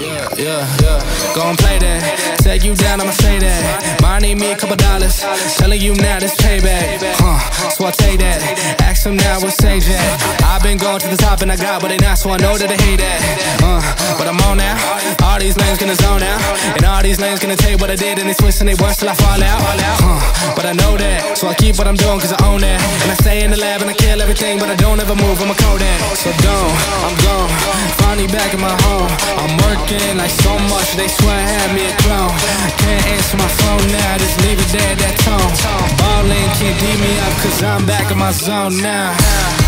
Gon' play that, take you down, I'ma say that. Mine need me a couple dollars, telling you now this payback. So I take that, ask them now what stage at. I've been going to the top and I got what they not, so I know that they hate that. But I'm on now, all these lanes gonna zone out, and all these lanes gonna take what I did and they twist and they worse till I fall out. But I know that, so I keep what I'm doing cause I own that. And I stay in the lab and I kill everything, but I don't ever move, I'm a Kodak. So I'm gone, finally back in my home. I'm working like so much, they swear I had me a clone. Can't answer my phone now, just leave it there, that tone. Ballin', can't beat me up cause I'm back in my zone now.